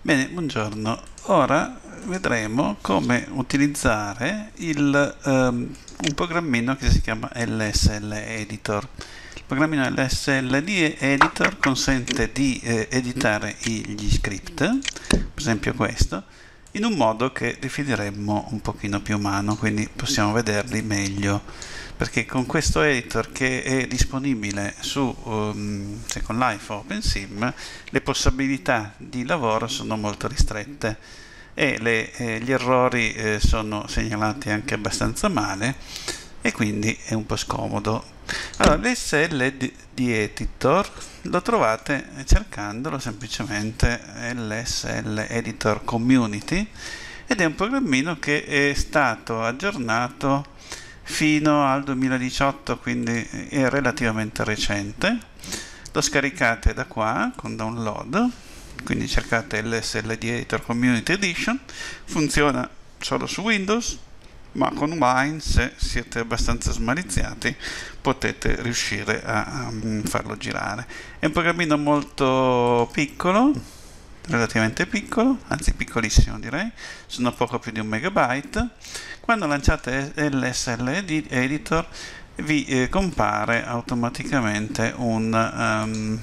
Bene, buongiorno. Ora vedremo come utilizzare un programmino che si chiama LSL Editor. Il programmino LSL Editor consente di editare gli script, per esempio questo, in un modo che definiremmo un pochino più umano, quindi possiamo vederli meglio, perché con questo editor che è disponibile su Second Life o OpenSim le possibilità di lavoro sono molto ristrette e gli errori sono segnalati anche abbastanza male e quindi è un po' scomodo. Allora, l'SL di Editor lo trovate cercandolo semplicemente LSL Editor Community ed è un programmino che è stato aggiornato fino al 2018, quindi è relativamente recente. Lo scaricate da qua con download, quindi cercate LSL di Editor Community Edition, funziona solo su Windows, ma con Wine, se siete abbastanza smaliziati, potete riuscire a farlo girare. È un programmino molto piccolo, relativamente piccolo, anzi piccolissimo direi, sono poco più di 1 MB. Quando lanciate LSL Editor vi compare automaticamente uno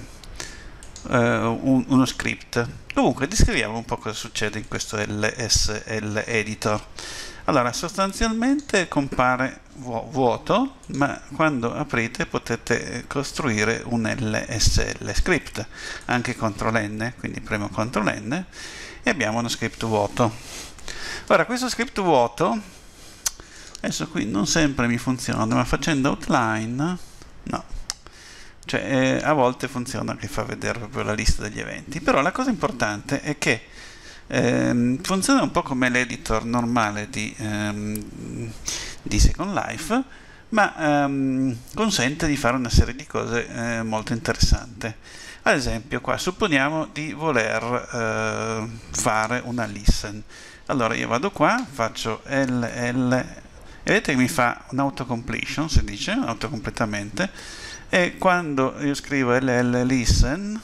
script. Comunque descriviamo un po' cosa succede in questo LSL Editor. Allora, sostanzialmente compare vuoto, ma quando aprite potete costruire un LSL script, anche CTRL-N, quindi premo CTRL-N e abbiamo uno script vuoto. Ora, questo script vuoto, adesso qui non sempre mi funziona, ma facendo outline, no, cioè a volte funziona che fa vedere proprio la lista degli eventi, però la cosa importante è che funziona un po' come l'editor normale di Second Life, ma consente di fare una serie di cose molto interessanti. Ad esempio, qua supponiamo di voler fare una listen. Allora io vado qua, faccio LL e vedete che mi fa un autocompletion, si dice, autocompletamente, e quando io scrivo LL listen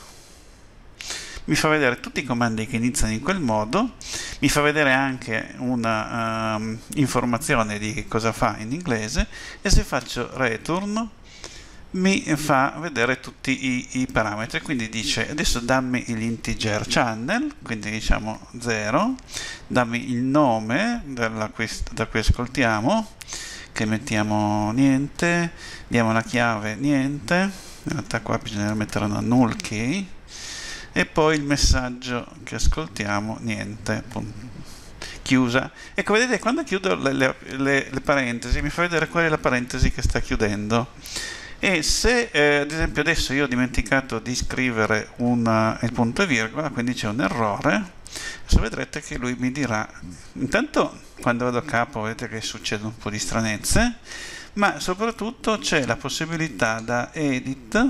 mi fa vedere tutti i comandi che iniziano in quel modo, mi fa vedere anche una informazione di che cosa fa in inglese, e se faccio return mi fa vedere tutti i parametri, quindi dice adesso dammi l'integer channel, quindi diciamo 0, dammi il nome da cui ascoltiamo, che mettiamo niente, diamo la chiave niente, in realtà qua bisogna mettere una null key, e poi il messaggio che ascoltiamo niente, chiusa. Ecco, vedete, quando chiudo le parentesi mi fa vedere qual è la parentesi che sta chiudendo, e se ad esempio adesso io ho dimenticato di scrivere il punto e virgola, quindi c'è un errore, adesso vedrete che lui mi dirà, intanto quando vado a capo vedete che succedono un po' di stranezze, ma soprattutto c'è la possibilità da edit,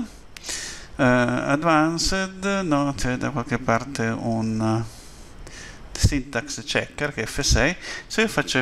advanced, no, c'è da qualche parte un syntax checker che è F6. Se io faccio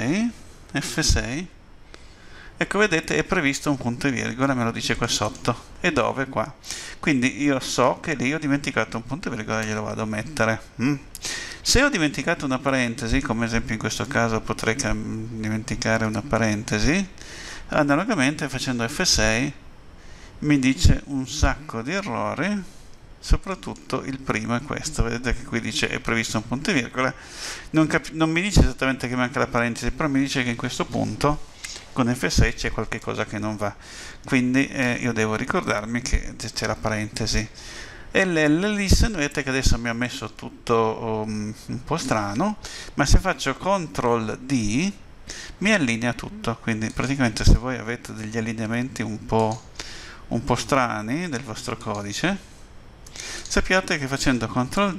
F6, ecco, vedete, è previsto un punto e virgola, me lo dice qua sotto. E dove? Qua. Quindi io so che lì ho dimenticato un punto e virgola, glielo vado a mettere. Se ho dimenticato una parentesi, come esempio in questo caso potrei dimenticare una parentesi, analogamente facendo F6 mi dice un sacco di errori, soprattutto il primo è questo, vedete che qui dice è previsto un punto e virgola, non mi dice esattamente che manca la parentesi, però mi dice che in questo punto con F6 c'è qualche cosa che non va, quindi io devo ricordarmi che c'è la parentesi. E listen, vedete che adesso mi ha messo tutto un po' strano, ma se faccio CTRL D mi allinea tutto, quindi praticamente se voi avete degli allineamenti un po' strani del vostro codice, sappiate che facendo CTRL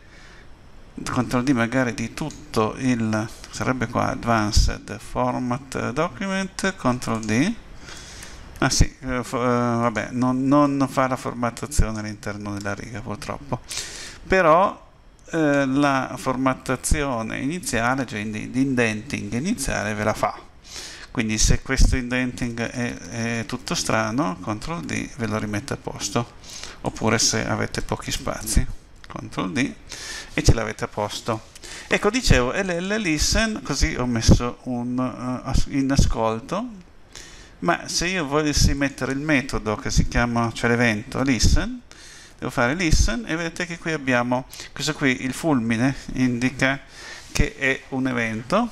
D magari di tutto sarebbe qua Advanced Format Document, CTRL D, ah sì, vabbè, non fa la formattazione all'interno della riga purtroppo, però la formattazione iniziale, cioè l'indenting iniziale ve la fa. Quindi se questo indenting è tutto strano, CTRL D ve lo rimette a posto, oppure se avete pochi spazi, CTRL D, e ce l'avete a posto. Ecco, dicevo ll listen, così ho messo in ascolto, ma se io volessi mettere il metodo che si chiama, cioè l'evento listen, devo fare listen e vedete che qui abbiamo questo qui, il fulmine indica che è un evento,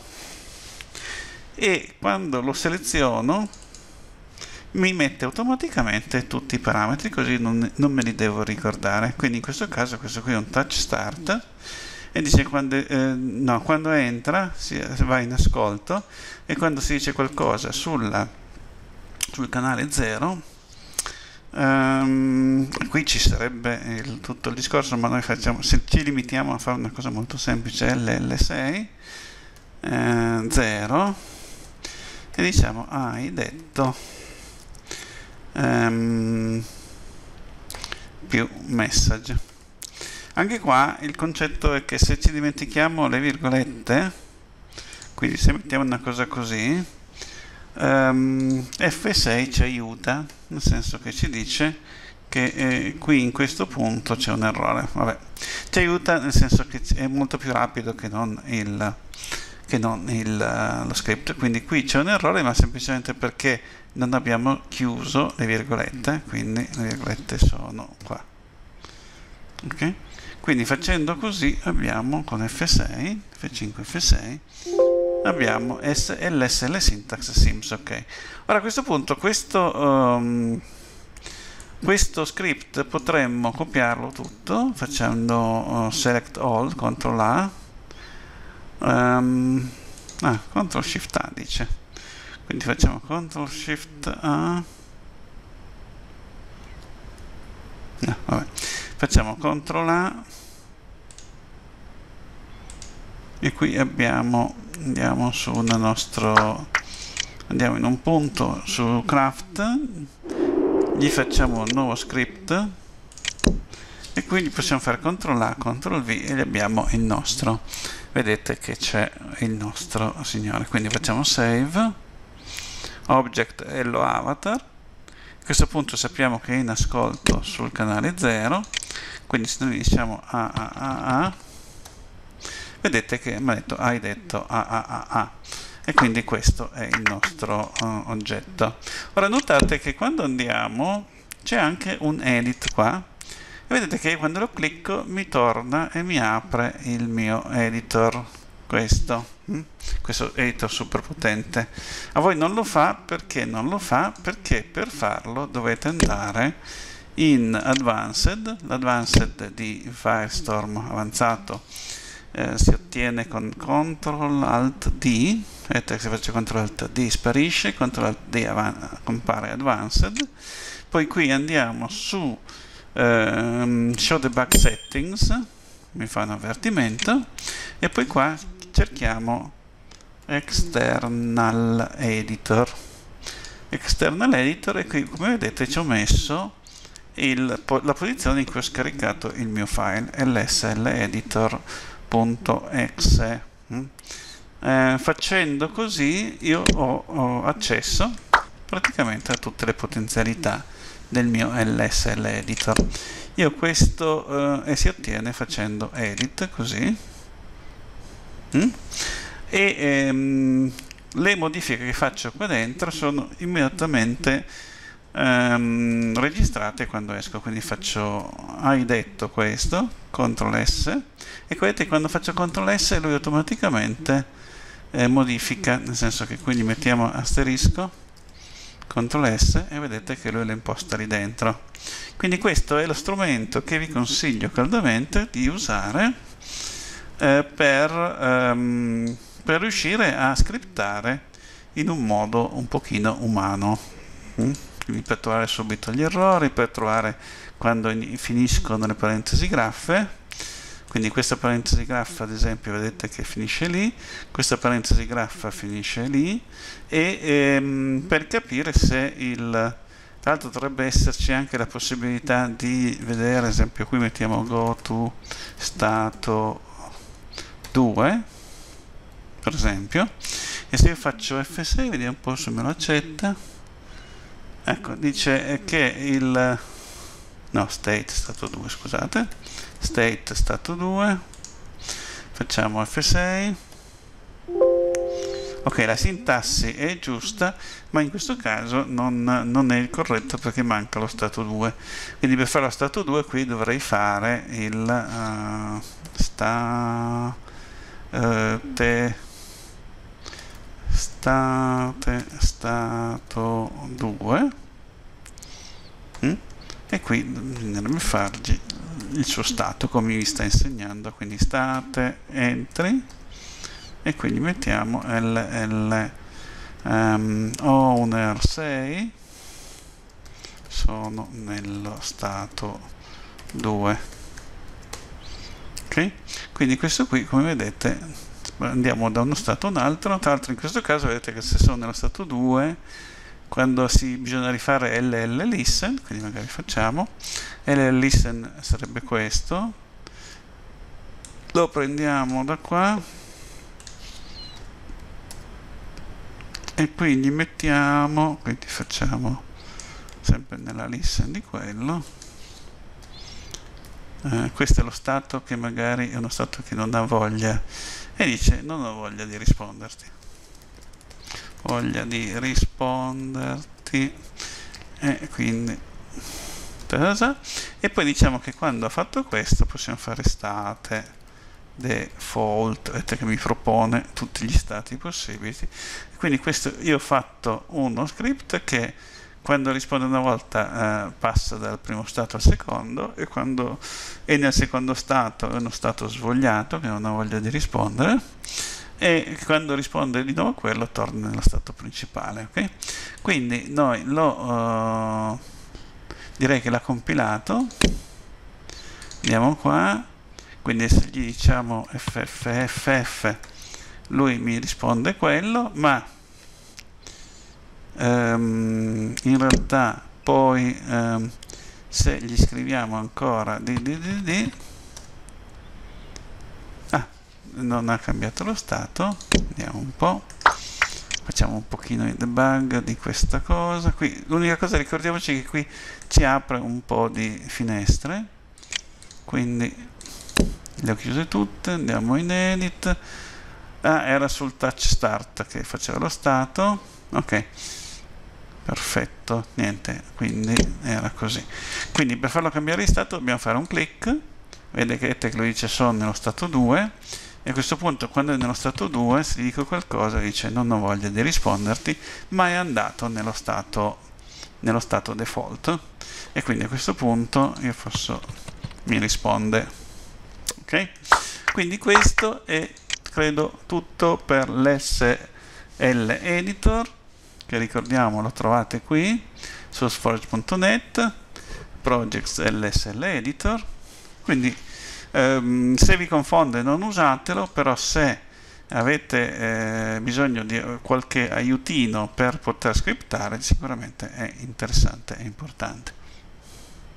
e quando lo seleziono mi mette automaticamente tutti i parametri, così non me li devo ricordare. Quindi in questo caso questo qui è un touch start e dice quando entra va in ascolto, e quando si dice qualcosa sul canale 0, qui ci sarebbe tutto il discorso, ma noi facciamo, se ci limitiamo a fare una cosa molto semplice, LL6 0, e diciamo hai detto più message. Anche qua il concetto è che se ci dimentichiamo le virgolette, quindi se mettiamo una cosa così, F6 ci aiuta, nel senso che ci dice che qui in questo punto c'è un errore. Vabbè, ci aiuta nel senso che è molto più rapido che non lo script. Quindi qui c'è un errore, ma semplicemente perché non abbiamo chiuso le virgolette, quindi le virgolette sono qua. Ok? Quindi facendo così abbiamo con F6, F5, F6, abbiamo LSL syntax sims. Ok. Ora a questo punto questo script potremmo copiarlo tutto facendo select all, CTRL A, CTRL SHIFT A dice, quindi facciamo CTRL SHIFT A, no, vabbè. Facciamo CTRL A e qui andiamo in un punto su craft, gli facciamo un nuovo script e quindi possiamo fare CTRL A, CTRL V e abbiamo il nostro, vedete che c'è il nostro signore. Quindi facciamo save, object hello avatar, a questo punto sappiamo che è in ascolto sul canale 0, quindi se noi diciamo vedete che mi ha detto hai detto e quindi questo è il nostro oggetto. Ora notate che quando andiamo c'è anche un edit qua, e vedete che quando lo clicco mi torna e mi apre il mio editor, questo editor super potente. A voi non lo fa, perché non lo fa? Perché per farlo dovete andare in Advanced, l'Advanced di Firestorm avanzato si ottiene con CTRL ALT D, vedete che se faccio CTRL ALT D sparisce, CTRL ALT D compare Advanced, poi qui andiamo su Show Debug Settings, mi fa un avvertimento, e poi qua cerchiamo External Editor, e qui come vedete ci ho messo la posizione in cui ho scaricato il mio file lsleditor.exe. Facendo così io ho accesso praticamente a tutte le potenzialità del mio LSL editor. Io questo si ottiene facendo edit così, e le modifiche che faccio qua dentro sono immediatamente registrate quando esco. Quindi faccio hai detto questo, CTRL S, e vedete quando faccio CTRL S lui automaticamente modifica, nel senso che quindi mettiamo asterisco CTRL S e vedete che lui lo imposta lì dentro. Quindi questo è lo strumento che vi consiglio caldamente di usare per riuscire a scriptare in un modo un pochino umano, quindi per trovare subito gli errori, per trovare quando finiscono le parentesi graffe. Quindi questa parentesi graffa ad esempio vedete che finisce lì, questa parentesi graffa finisce lì, e per capire se tra l'altro dovrebbe esserci anche la possibilità di vedere, ad esempio qui mettiamo go to stato 2 per esempio, e se io faccio F6 vediamo un po' se me lo accetta. Ecco, dice che state stato 2, scusate, state stato 2, facciamo F6. Ok, la sintassi è giusta, ma in questo caso non è il corretto perché manca lo stato 2. Quindi per fare lo stato 2 qui dovrei fare il stato 2, e qui bisognerebbe fargli il suo stato come vi sta insegnando, quindi state entry, e quindi mettiamo owner 6, sono nello stato 2. Ok, quindi questo qui, come vedete, andiamo da uno stato a un altro. Tra l'altro in questo caso vedete che se sono nello stato 2, quando bisogna rifare ll-listen, quindi magari facciamo ll-listen, sarebbe questo, lo prendiamo da qua e quindi mettiamo, quindi facciamo sempre nella listen di quello, questo è lo stato che magari è uno stato che non ha voglia e dice non ho voglia di risponderti, e quindi e poi diciamo che quando ha fatto questo possiamo fare state default, vedete che mi propone tutti gli stati possibili. Quindi questo, io ho fatto uno script che quando risponde una volta passa dal primo stato al secondo, e quando è nel secondo stato è uno stato svogliato che non ha voglia di rispondere, e quando risponde di nuovo a quello torna nello stato principale. Okay? Quindi noi direi che l'ha compilato, andiamo qua, quindi se gli diciamo FFFF lui mi risponde quello, ma in realtà poi se gli scriviamo ancora non ha cambiato lo stato, vediamo un po', facciamo un pochino di debug di questa cosa qui. L'unica cosa, ricordiamoci che qui ci apre un po' di finestre, quindi le ho chiuse tutte, andiamo in edit. Era sul touch start che faceva lo stato, ok, perfetto, niente, quindi era così. Quindi per farlo cambiare di stato dobbiamo fare un click, vedete che lo dice sono nello stato 2, e a questo punto quando è nello stato 2 se gli dico qualcosa dice non ho voglia di risponderti, ma è andato nello stato default, e quindi a questo punto mi risponde. Ok, quindi questo è credo tutto per l'SL Editor, che ricordiamo lo trovate qui su sourceforge.net, projects LSL Editor. Quindi se vi confonde non usatelo, però se avete bisogno di qualche aiutino per poter scriptare sicuramente è interessante e importante.